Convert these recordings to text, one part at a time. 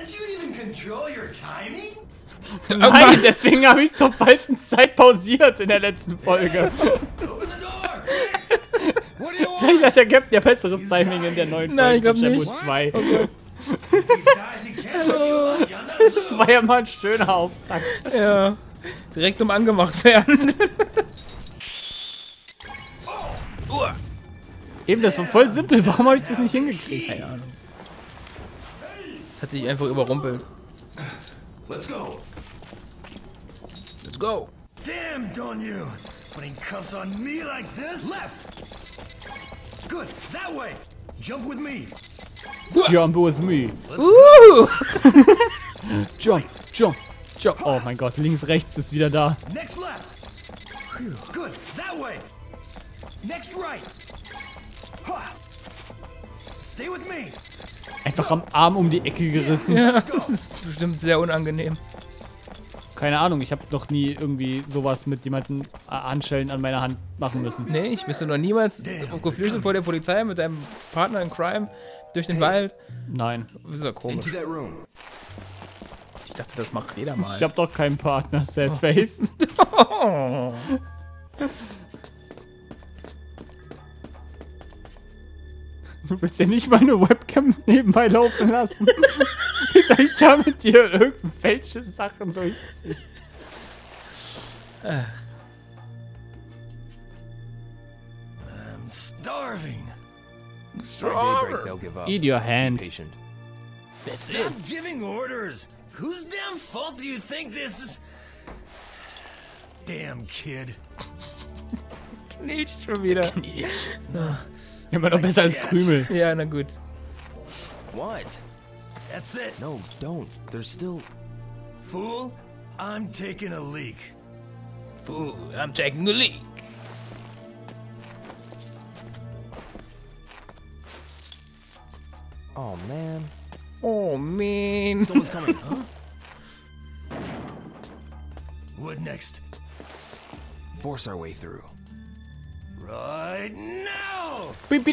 Nein, deswegen habe ich zur falschen Zeit pausiert in der letzten Folge. Vielleicht hat der Captain ja besseres Timing in der neuen Nein, Folge. ich glaube nicht. 2. Okay. Das war ja mal ein schöner Auftakt. Ja. Direkt angemacht werden. Eben, das war voll simpel. Warum habe ich das nicht hingekriegt? Keine Ahnung. Hat sich einfach überrumpelt. Let's go. Let's go. Damned on you! Putting cuffs on me like this? Left! Good, that way! Jump with me! Jump with me. Jump, jump, jump. Oh mein Gott, links, rechts ist wieder da. Next left! Good, that way! Next right! Ha. Stay with me! Einfach am Arm um die Ecke gerissen. Ja, das ist bestimmt sehr unangenehm. Keine Ahnung, ich habe noch nie irgendwie sowas mit jemandem Handschellen an meiner Hand machen müssen. Nee, bist du noch niemals geflüchtet vor der Polizei mit deinem Partner in Crime durch den Wald? Nein. Das ist ja komisch. Into that room. Ich dachte, das macht jeder mal. Ich habe doch keinen Partner, Sad Face. Oh. Du willst ja nicht meine Webcam nebenbei laufen lassen. Wie soll ich da mit dir irgendwelche Sachen durchziehen? I'm starving. Daybreak, they'll give up. Eat your hand. Patient. That's Stop giving orders. Whose damn fault do you think this is? Damn kid. Nicht schon wieder. Immer noch besser als Krümel. Ja, na gut. What? That's it. No, don't. There's still. Fool, I'm taking a leak. Fool, I'm taking a leak. Oh man. Oh man. Someone's coming, huh? What next? Force our way through. Right now!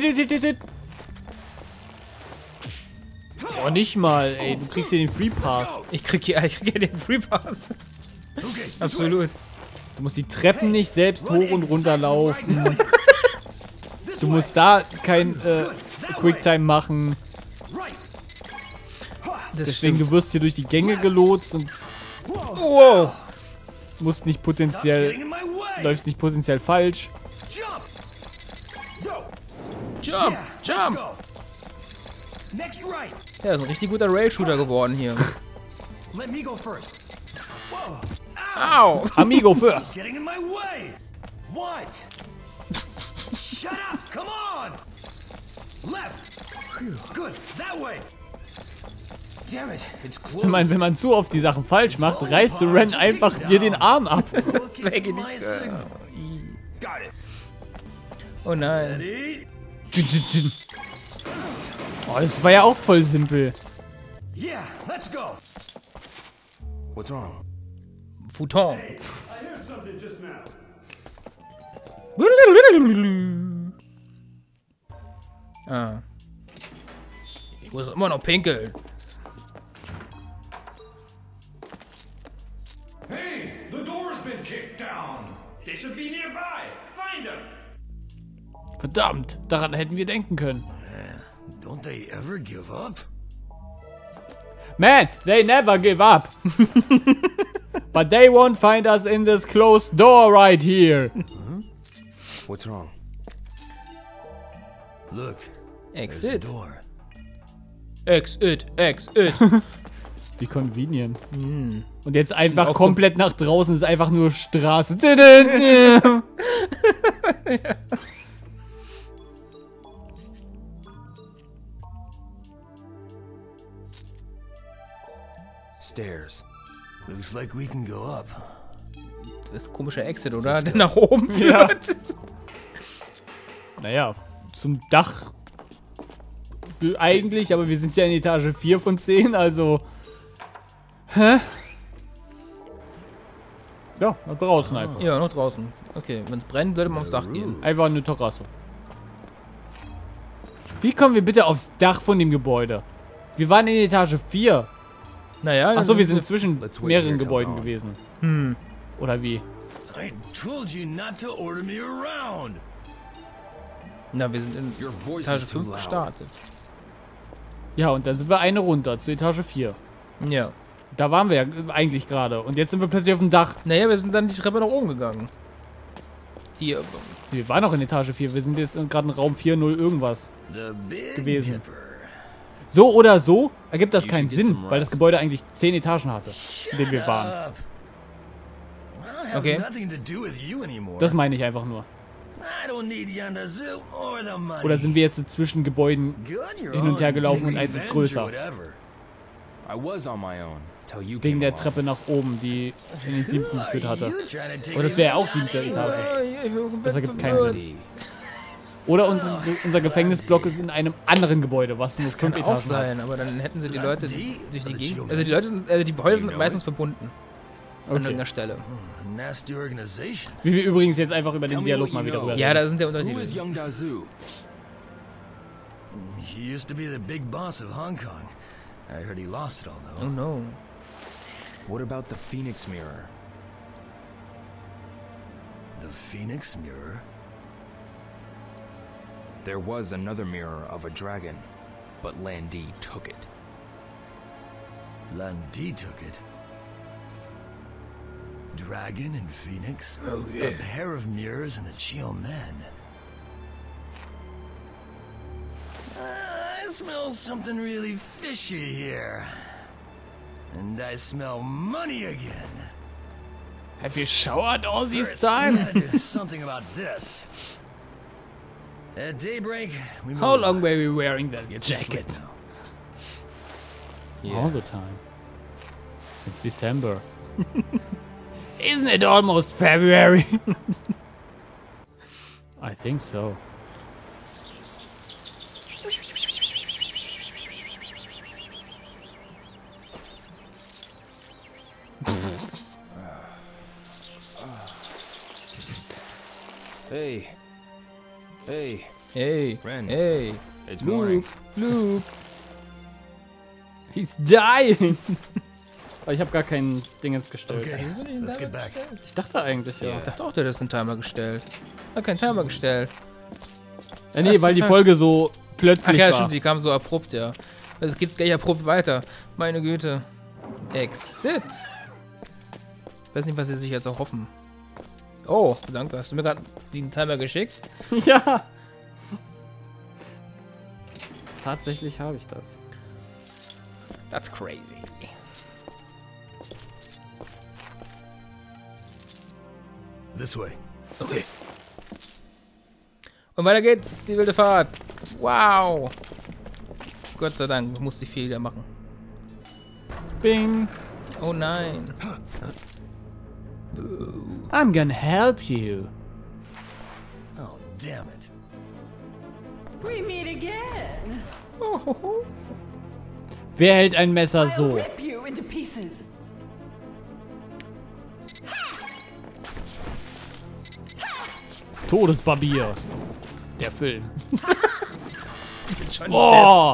Oh, nicht mal, ey. Du kriegst hier den Free Pass. Ich krieg hier den Free Pass. Okay, Absolut. Du musst die Treppen nicht selbst hoch und runter laufen. Du musst da kein Quicktime machen. right. Das Deswegen, du stimmt. wirst hier durch die Gänge gelotst und Wow. musst nicht Stop potenziell, getting in my way. läufst nicht potenziell falsch. Jump. Go. Jump, Yeah, let's jump. go. Next right. Ja, ist ein richtig guter Rail-Shooter geworden hier. Let me go first. Whoa. Au. Amigo first. Getting in my way. What? Shut up. Come on. Left. Good. That way. Damn it. It's close. Ich meine, wenn man zu oft die Sachen falsch macht, reißt Ren einfach dir den Arm ab. Das wäre nicht- Got it. Oh nein. Ready? Oh, das war ja auch voll simpel. Yeah, let's go. What's wrong? Futon. I heard something just now. Ah. Ich muss immer noch pinkeln. Hey, the door's been kicked down. They should be nearby. Find them. Verdammt, daran hätten wir denken können. Don't they ever give up? Man, they never give up. But they won't find us in this closed door right here. What's wrong? Look, there's a Exit. door. Exit, exit. Wie convenient. Und jetzt einfach auch komplett nach draußen ist einfach nur Straße. Stairs. Looks like we can go up. Das ist komischer Exit, oder? Der nach oben Ja. führt. Naja, zum Dach. Eigentlich, aber wir sind ja in Etage 4 von 10, also. Hä? Ja, nach draußen einfach. Ja, noch draußen. Okay, wenn es brennt, sollte man aufs Dach gehen. Einfach eine Terrasse. Wie kommen wir bitte aufs Dach von dem Gebäude? Wir waren in Etage 4. Naja, Achso, wir sind zwischen Let's wait mehreren here till Gebäuden dawn. gewesen. Hm. Oder wie? I told you not to order me around. Na, wir sind in Your voice Etage is too 5 loud. gestartet. Ja, und dann sind wir eine runter, zu Etage 4. Ja. Da waren wir ja eigentlich gerade. Und jetzt sind wir plötzlich auf dem Dach. Naja, wir sind dann die Treppe nach oben gegangen. Die, Wir waren noch in Etage 4. Wir sind jetzt gerade in Raum 4.0 irgendwas. The Big Gewesen. Dipper. So oder so ergibt das keinen should get Sinn, some weil das rest. Gebäude eigentlich 10 Etagen hatte, in dem wir waren. Up. I have Okay. nothing to do with you anymore. Das meine ich einfach nur. I don't need Yandazu or the money. Oder sind wir jetzt zwischen Gebäuden Good on your hin und her own. gelaufen und eins ist Revenge größer? or whatever. I was on my own till you wegen came der along. Treppe nach oben, die in den 7. geführt hatte? You trying to take Aber das wäre ja auch advantage 7. Etage. Das Das ergibt keinen Sinn. Die- Oder unser Gefängnisblock ist in einem anderen Gebäude, was nur Das 5 kann auch Etagen hat. sein, aber dann hätten sie die Leute durch die Gegend. Also die Leute Häuser sind meistens verbunden. An Okay. irgendeiner Stelle. Nasty organization. Wie wir übrigens jetzt einfach über den Tell me Dialog what mal you wieder know. rüber Ja, reden. da sind ja Who is Unterschiede. young Dazu? He used to be the big boss of Hong Kong. I heard he lost it all Oh though. no. What about the Phoenix Mirror? The Phoenix Mirror. There was another mirror of a dragon, but Lan Di took it. Lan Di took it. Dragon and Phoenix. Oh A pair of mirrors and a Chio man. I smell something really fishy here. And I smell money again. Have you showered all this First, time? we gotta do something about this. At daybreak, we How move long on. were we wearing that Get to sleep jacket? now. All the time. Since December. Isn't it almost February? I think so. Hey. Hey. Hey. Ren. Hey. It's morning. Luke. He's dying. Aber ich habe gar kein Dingens gestellt. Okay, let's get back. Ich dachte eigentlich, ja. Ich dachte auch, der hat einen Timer gestellt. Hat keinen Timer gestellt. Ja, nee, weil die Folge so plötzlich Ach ja, war. stimmt, die kam so abrupt, ja. Also geht's gleich abrupt weiter. Meine Güte. Exit. Ich weiß nicht, was sie sich jetzt erhoffen. Oh, danke. Hast du mir gerade den Timer geschickt? Ja. Tatsächlich habe ich das. That's crazy. This way. Okay. Und weiter geht's, die wilde Fahrt. Wow. Gott sei Dank, musste ich viel wieder machen. Bing. Oh nein. I'm gonna help you. Oh, damn it. We meet again. Wer hält ein Messer I'll so? rip you into pieces. Todesbarbier. Der Film. Ich bin schon Oh!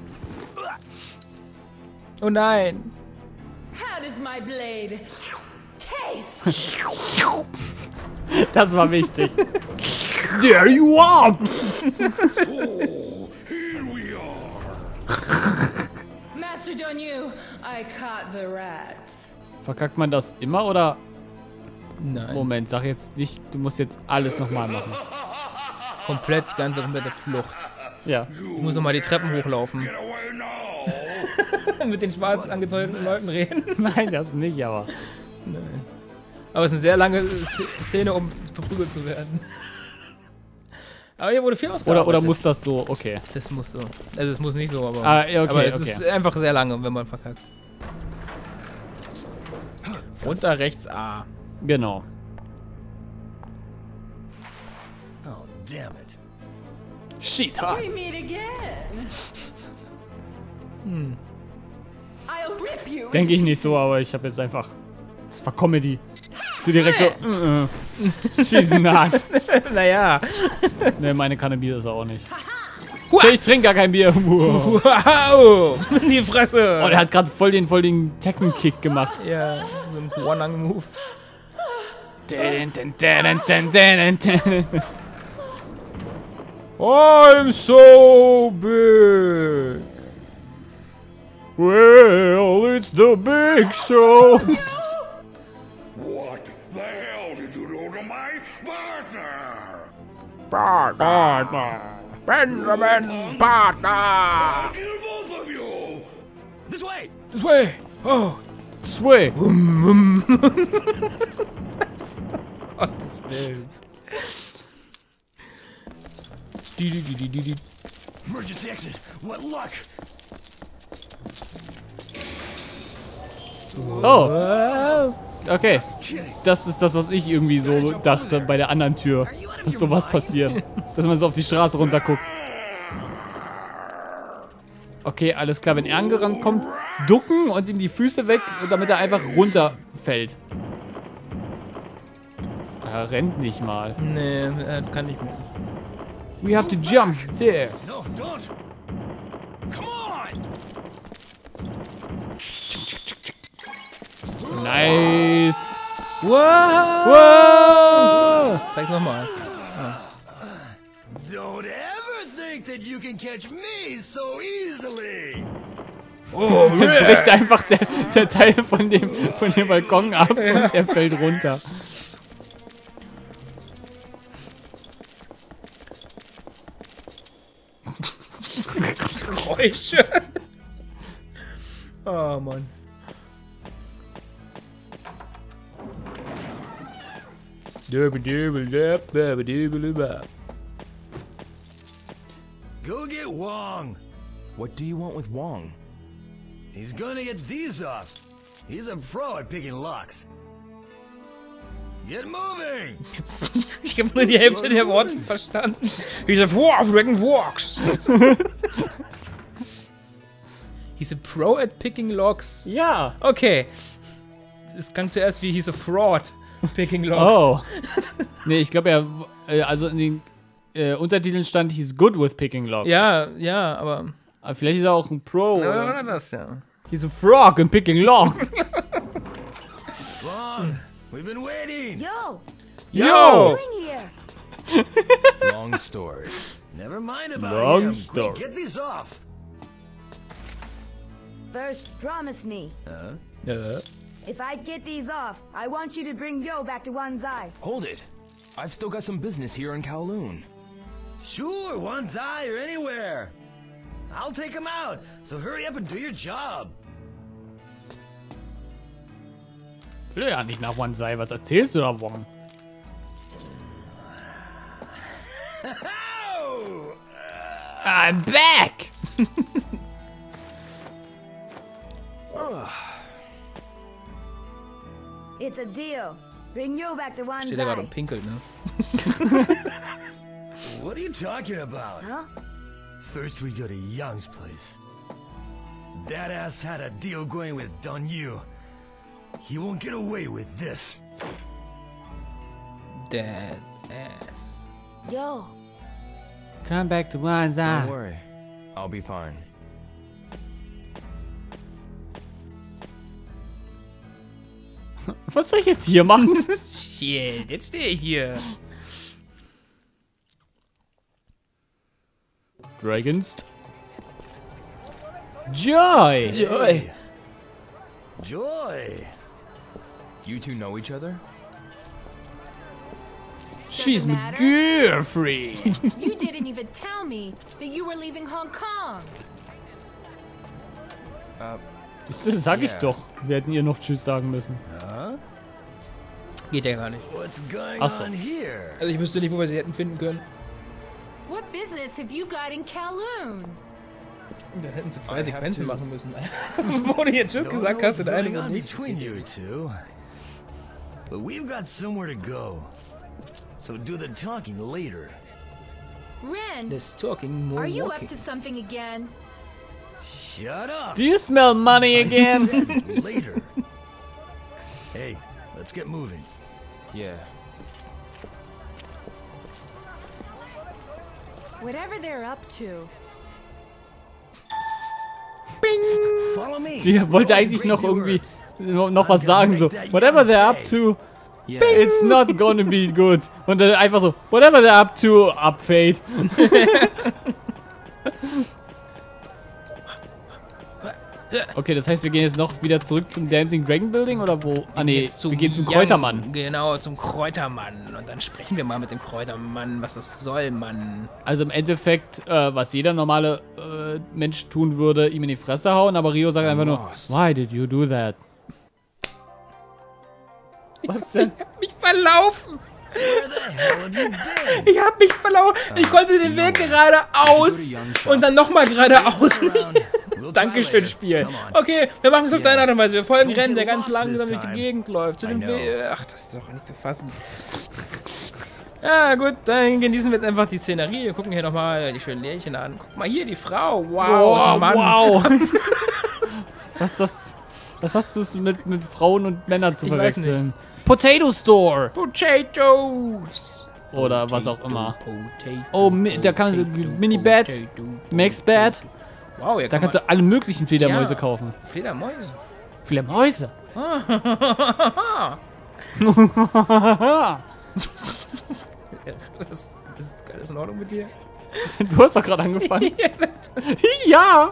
Oh nein. How does my blade taste? Das war wichtig. There you are! Master Donu, I caught the rats. Verkackt man das immer oder? Nein. Moment, sag jetzt nicht, du musst jetzt alles nochmal machen. Komplett, ganze komplette Flucht. Ja. Ich muss nochmal die Treppen hochlaufen. Mit den schwarz angezeugten Leuten reden. Nein, das nicht, aber. Nein. Aber es ist eine sehr lange Szene, um verprügelt zu werden. Aber hier wurde viel ausgearbeitet. Oder muss das so? Okay. Das muss so. Also es muss nicht so, aber, Ah, ja, okay, aber es okay. ist einfach sehr lange, wenn man verkackt. Runter rechts A. Genau. Oh, damn it. She's hot. We meet again. I'll rip you. Denke ich nicht so, aber ich habe jetzt einfach. Das war Comedy. Du direkt so. She's not. Naja. Ne, meine Cannabis ist er auch nicht. Ich trinke gar kein Bier. Wow. Wow! In die Fresse! Oh, der hat gerade voll den Tekken-Kick gemacht. Ja, so ein One-Arm-Move. I'm so big. Well, it's the big show. What the hell did you do to my partner? Benjamin Partner! Kill both of you! This way! This way! Oh! Sway. Gottes Willen. Emergency exit! What luck! Oh. Okay. Das ist das, was ich irgendwie so dachte bei der anderen Tür. Dass sowas passiert. Dass man so auf die Straße runterguckt. Okay, alles klar. Wenn er angerannt kommt, ducken und ihm die Füße weg, damit er einfach runterfällt. Er rennt nicht mal. Nee, er kann nicht mehr. We have to jump there. No, don't! Come on! Nice. Wow! Wow. Zeig's nochmal. Don't ever think that you can catch me so easily! Es bricht einfach der Teil von dem Balkon ab und der fällt runter. Geräusche. Oh Mann. Go get Wong! What do you want with Wong? He's gonna get these off. He's a pro at picking locks. Get moving! Ich habe nur die Hälfte der Worte verstanden. He's a pro of Dragon Walks. He's a pro at picking locks. Ja. Okay. Es klang zuerst wie he's a fraud picking locks. Oh. Nee, ich glaube, also in den Untertiteln stand he's good with picking locks. Ja, aber Vielleicht ist er auch ein Pro. oder das, ja. He's a frog in picking lock. Wong, we've been waiting! Yo, Yo! bring here. Long story. Never mind about Long him. story. Quick, get these off! First, promise me. If I get these off, I want you to bring Yo back to Wanzai. Hold it. I've still got some business here in Kowloon. Sure, Wanzai or anywhere! I'll take him out, so hurry up and do your job! Will ja nicht nach Wanzai. Was erzählst du da, Wong? I'm back! It's a deal. Bring Yo back to Steht da gerade Wanzai. und pinkelt, ne? What are you talking about? Huh? First we go to Young's place. That ass had a deal going with Don Yu. He won't get away with this. Dead ass. Yo, Come back to Don't Wanzai. worry. I'll be fine. Was soll ich jetzt hier machen? Shit, jetzt stehe ich hier. Dragons. Joy! Joy. Joy! You two know each other? She's my matter. girlfriend. you didn't even tell me that you were leaving Hong Kong. Siehst du, sag ich Yeah. doch. Wir hätten ihr noch Tschüss sagen müssen. Geht ja gar nicht. What's going Ach so. on here? Also ich wüsste nicht, wo wir sie hätten finden können. What business have you got in Kowloon? Da hätten sie I zwei have Sequenzen to- machen müssen. Wo du jetzt Tschüss Don't gesagt know hast und what's eine going von on nichts. between you two. But we've got somewhere to go. So do the talking later. Ren, Less talking, more are you walking. up to something again? Shut up! Do you smell money I again? said later. Hey, let's get moving. Yeah. Whatever they're up to. Follow me. Sie wollte eigentlich noch irgendwie noch was sagen, so, whatever they're up to, Yeah. it's not gonna be good. Und dann einfach so, whatever they're up to, up fade. Okay, das heißt, wir gehen jetzt noch wieder zurück zum Dancing Dragon Building oder wo? Ah nee, Jetzt wir gehen zum Young. Kräutermann. Genau, zum Kräutermann. Und dann sprechen wir mal mit dem Kräutermann, was das soll, Mann. Also im Endeffekt, was jeder normale Mensch tun würde, ihm in die Fresse hauen, aber Rio sagt einfach nur, why did you do that? Was denn? Ich hab mich verlaufen. Where the hell have you been? Ich hab mich verlaufen. Ich konnte den Weg geradeaus und dann nochmal geradeaus. Dankeschön, Spiel. Okay, wir machen es auf deine Art und Weise. Wir folgen Rennen, der ganz langsam durch die Gegend läuft. Zu dem Weg. Ach, das ist doch nicht zu fassen. Ja, gut, dann genießen wir jetzt einfach die Szenerie. Wir gucken hier nochmal die schönen Lärchen an. Guck mal hier, die Frau. Wow, ist ein Mann. Wow. Was hast du mit Frauen und Männern zu Ich weiß verwechseln? Potato Store! Potatoes. Oder was auch immer. Potato, Oh, da kann man so Mini-Bad, Max-Bad. Wow, ja, Da kannst du alle möglichen Fledermäuse Ja. kaufen. Fledermäuse. Fledermäuse? Ist alles in Ordnung mit dir? Du hast doch gerade angefangen. Ja!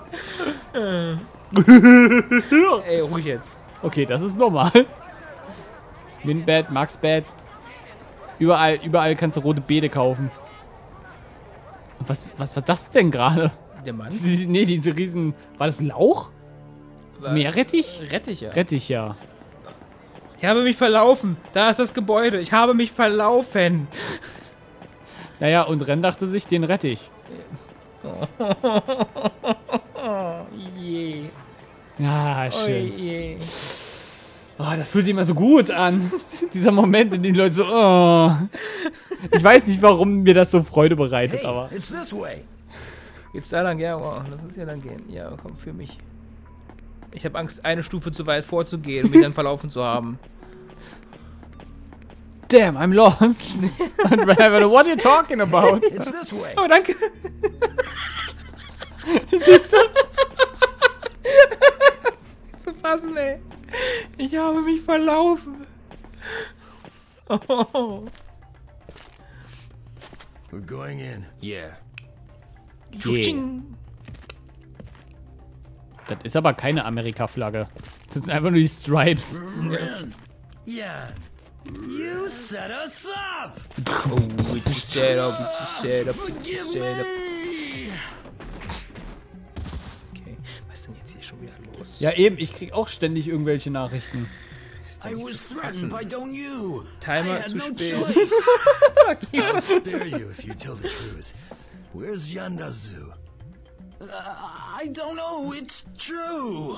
Ey, ruhig jetzt. Okay, das ist normal. Min-Bad, Max-Bad. Überall kannst du rote Beete kaufen. Und was war das denn gerade? Der Mann? Nee, diese riesen... War das Lauch? So Meerrettich? Rettich, ja. Rettich, ja. Ich habe mich verlaufen. Da ist das Gebäude. Ich habe mich verlaufen. Naja, und Ren dachte sich, den rette ich. Je. Ja, Oh schön. je. Oh, das fühlt sich immer so gut an. Dieser Moment, in dem die Leute so, oh. Ich weiß nicht, warum mir das so Freude bereitet, Hey, aber... it's this way. Geht's da lang? Ja, wow. Lass uns hier lang gehen. Ja, komm, für mich. Ich habe Angst, eine Stufe zu weit vorzugehen und mich dann verlaufen zu haben. Damn, I'm lost. And Ren, what are you talking about? It's this way. Oh, danke. Siehst du? Zu fassen, ey. Ich habe mich verlaufen. Oh. We're going in. Yeah. Tschutsching. Das ist aber keine Amerika-Flagge. Das sind einfach nur die Stripes. Ren. Yeah. You set us up. Oh, it's set up, it's set up, Forgive it's set up. me. Okay, was ist denn jetzt hier schon wieder los? Ja, eben, ich krieg auch ständig irgendwelche Nachrichten. Ist doch I nicht was zu threatened fassen. by Don't You. Timer I had zu no spät. choice. Fuck you. I'll spare you if you tell the truth. Where's Yandazu? I don't know. It's true.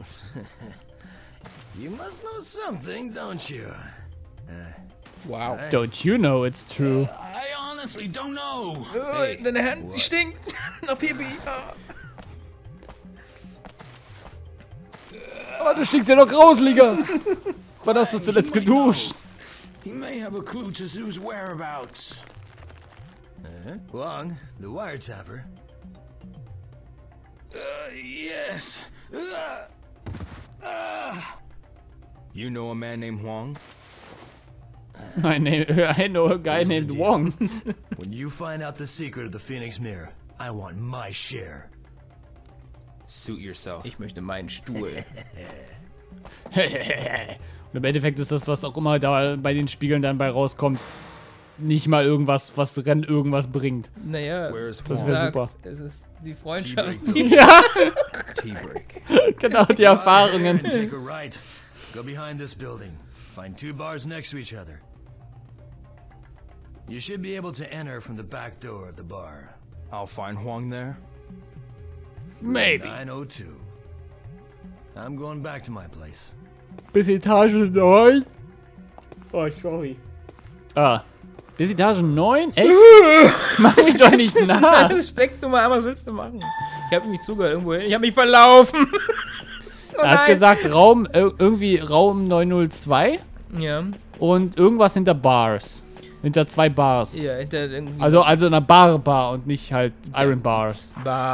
You must know something, don't you? Wow. Don't you know it's true? I honestly don't know. Oh, deine Hand, sie stinkt. Nach Pipi. Oh, du stinkst ja noch grausliger. Wann hast du zuletzt geduscht? He may have a clue to Zoo's whereabouts. Wong, the wiretapper. Yes. You know a man named Huang? I know a guy Here's the named deal. Wong. When you find out the secret of the Phoenix Mirror, I want my share. Suit yourself. Ich möchte meinen Stuhl. Und im Endeffekt ist das, was auch immer da bei den Spiegeln dann bei rauskommt, nicht mal irgendwas, was Ren irgendwas bringt. Naja, Where's Das Huang? wäre sagt, super. es ist die Freundschaft. Ja, Tea-break. genau, die Erfahrungen. Take a right. Go behind this building. Find 2 bars next to each other. You should be able to enter from the back door of the bar. I'll find Huang there. Maybe. 902. I'm going back to my place. Bis Etage 9? Oh, sorry. Ah. Bis Etage 9? Echt? Mach mich doch nicht nach. Das steckt du mal an, was willst du machen? Ich habe nicht zugehört irgendwo hin. Ich habe mich verlaufen. Oh Er hat nein. gesagt, irgendwie Raum 902 Ja. und irgendwas hinter Bars. Hinter 2 Bars. Ja, hinter irgendwie... Also in einer Bar und nicht halt Iron Bars.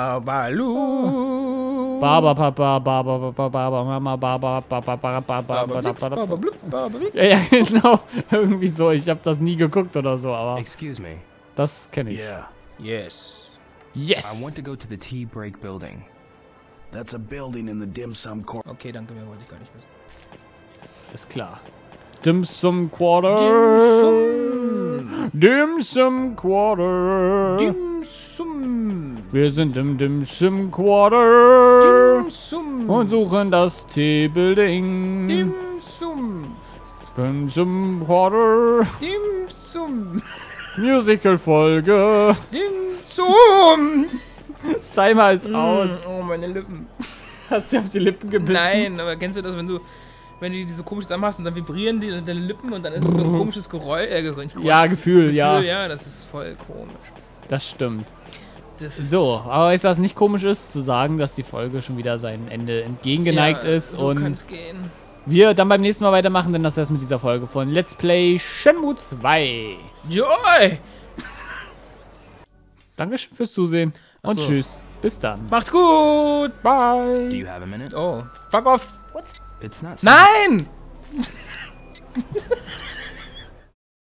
Babalu. Baba Papa, Baba Papa, Baba Mama, Baba Papa, Baba. Ja, genau. Irgendwie so. Ich habe das nie geguckt oder so, aber Excuse me. das kenne ich. Yeah, Yes. Yes. I want to go to the tea break building. that's a building in the dim sum corner. Okay, danke, mehr wollte ich gar nicht wissen. Ist klar. Dim Sum Quarter. Dim Sum Quarter. Dim Sum. Wir sind im Dim Sum Quarter Dim Sum. und suchen das T-Building. Dim Sum. Dim Sum Quarter. Dim Sum. Musical-Folge. Dim Sum. Timer ist aus. Oh, meine Lippen. Hast du auf die Lippen gebissen? Nein, aber kennst du das, wenn du diese komisch zusammenmachst und dann vibrieren deine Lippen und dann ist es so ein komisches Geräusch. Ja, Gefühl, ja. Ja, das ist voll komisch. Das stimmt. Das ist So, aber weißt du, was nicht komisch ist? Zu sagen, dass die Folge schon wieder seinem Ende entgegengeneigt ist. So Und kann's gehen. wir dann beim nächsten Mal weitermachen, denn das wär's mit dieser Folge von Let's Play Shenmue 2. Joy! Dankeschön fürs Zusehen und so. tschüss. Bis dann. Macht's gut! Do Bye. you have a minute? Oh, fuck off! It's not. Nein!